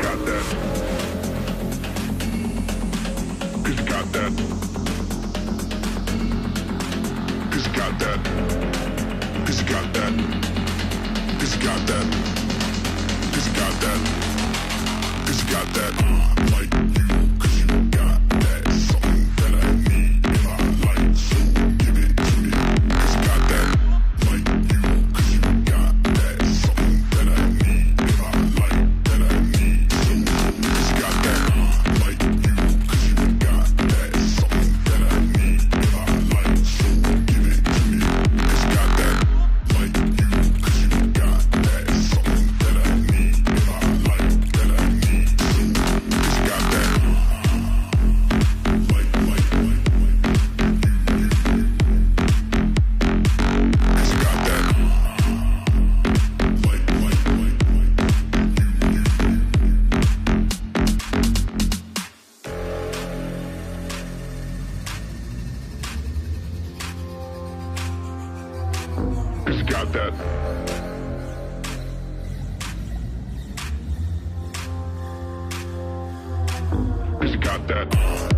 got that. Cause you got that. Cause you got that. Cause you got that. Cause you got that. Cause you got that. Cause you got that. Like you, cause you got that. Something that I need in my life, so give it to me. Cause you got that. Like you, cause you got that. Something that I need in my life, that I need, so cause you got that. Like you, cause you got that. Something that I need in my life, so give it to me. Cause you got that. Like you, cause you got that. Something that I need in my life, that I need, so cause you got that. Like you, cause you got that. Cause you got that. Cause you got that.